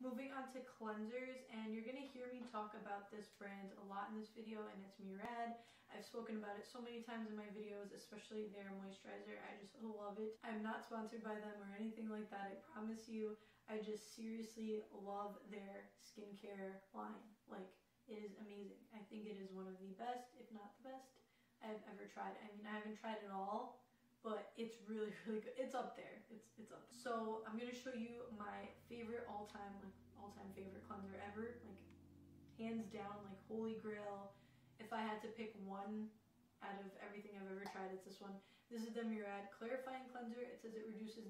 Moving on to cleansers, and you're gonna hear me talk about this brand a lot in this video, and it's Murad. I've spoken about it so many times in my videos, especially their moisturizer. I just love it. I'm not sponsored by them or anything like that, I promise you. I just seriously love their skincare line. Like, it is amazing. I think it is one of the best, if not the best, I've ever tried. I mean, I haven't tried it all, but it's really good. It's up there. It's up there. So I'm gonna show you my favorite all-time favorite cleanser ever, like hands down, like holy grail. If I had to pick one out of everything I've ever tried, it's this one. This is the Murad Clarifying Cleanser. It says it reduces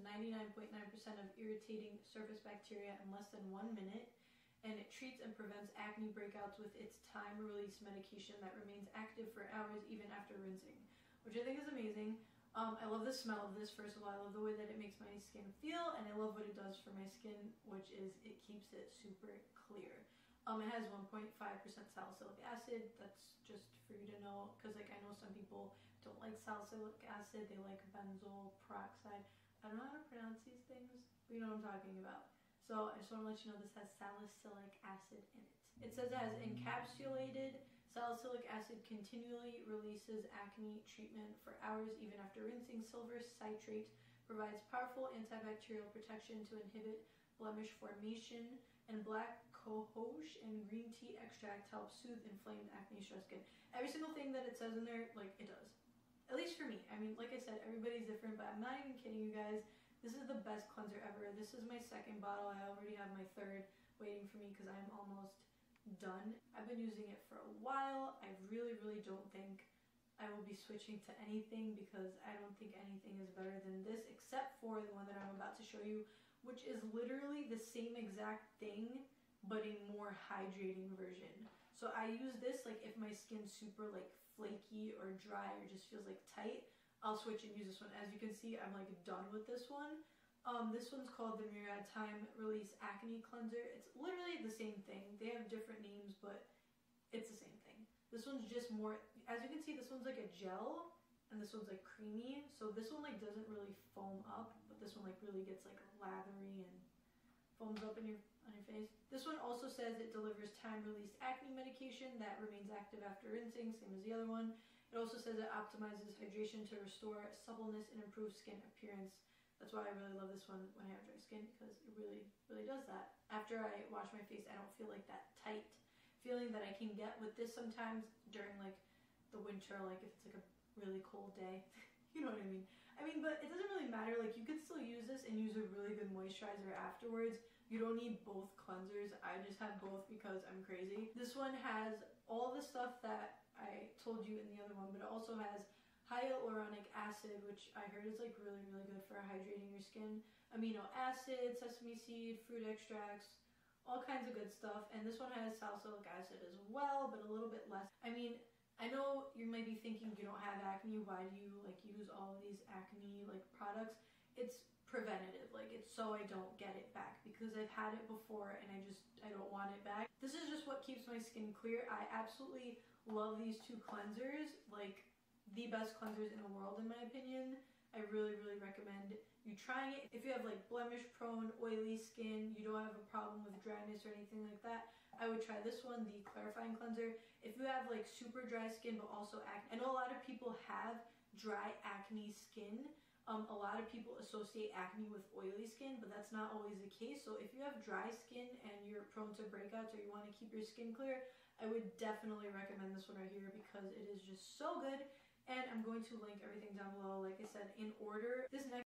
99.9% of irritating surface bacteria in less than 1 minute, and it treats and prevents acne breakouts with its time-release medication that remains active for hours even after rinsing, which I think is amazing. I love the smell of this. First of all, I love the way that it makes my skin feel, and I love what it does for my skin, which is it keeps it super clear. It has 1.5% salicylic acid. That's just for you to know, because like I know some people don't like salicylic acid, they like benzoyl peroxide. I don't know how to pronounce these things, but you know what I'm talking about. So I just want to let you know this has salicylic acid in it. It says it has encapsulated salicylic acid, continually releases acne treatment for hours even after rinsing. Silver citrate provides powerful antibacterial protection to inhibit blemish formation, and black cohosh and green tea extract helps soothe inflamed acne stressed skin. Every single thing that it says in there, like, it does. At least for me. I mean, like I said, everybody's different, but I'm not even kidding you guys. This is the best cleanser ever. This is my second bottle. I already have my third waiting for me because I'm almost done. I've been using it for a while. I really don't think I will be switching to anything, because I don't think anything is better than this, except for the one that I'm about to show you, which is literally the same exact thing but a more hydrating version. So I use this like if my skin's super like flaky or dry or just feels like tight, I'll switch and use this one. As you can see, I'm like done with this one. This one's called the Murad Time Release Acne Cleanser. It's literally the same thing. They have different names, but it's the same thing. This one's just more, as you can see, this one's like a gel and this one's like creamy. So this one like doesn't really foam up, but this one like really gets like lathery and foams up on your face. This one also says it delivers time-released acne medication that remains active after rinsing, same as the other one. It also says it optimizes hydration to restore suppleness and improve skin appearance. That's why I really love this one when I have dry skin, because it really does that. After I wash my face, I don't feel like that tight feeling that I can get with this sometimes during like the winter, like if it's like a really cold day. You know what I mean? But it doesn't really matter. Like, you could still use this and use a really good moisturizer afterwards. You don't need both cleansers. I just have both because I'm crazy. This one has all the stuff that I told you in the other one, but it also has hyaluronic acid, which I heard is like really good for hydrating your skin. Amino acid, sesame seed, fruit extracts, all kinds of good stuff. And this one has salicylic acid as well, but a little bit less. I know you might be thinking you don't have acne, why do you like use all of these acne like products? It's preventative, like it's so I don't get it back, because I've had it before and I don't want it back. This is just what keeps my skin clear. I absolutely love these two cleansers, like the best cleansers in the world in my opinion. I really recommend you trying it. If you have like blemish prone, oily skin, you don't have a problem with dryness or anything like that, I would try this one, the Clarifying Cleanser. If you have like super dry skin but also acne, I know a lot of people have dry acne skin. A lot of people associate acne with oily skin, but that's not always the case. So if you have dry skin and you're prone to breakouts or you want to keep your skin clear, I would definitely recommend this one right here, because it is just so good. And I'm going to link everything down below, like I said, in order. This next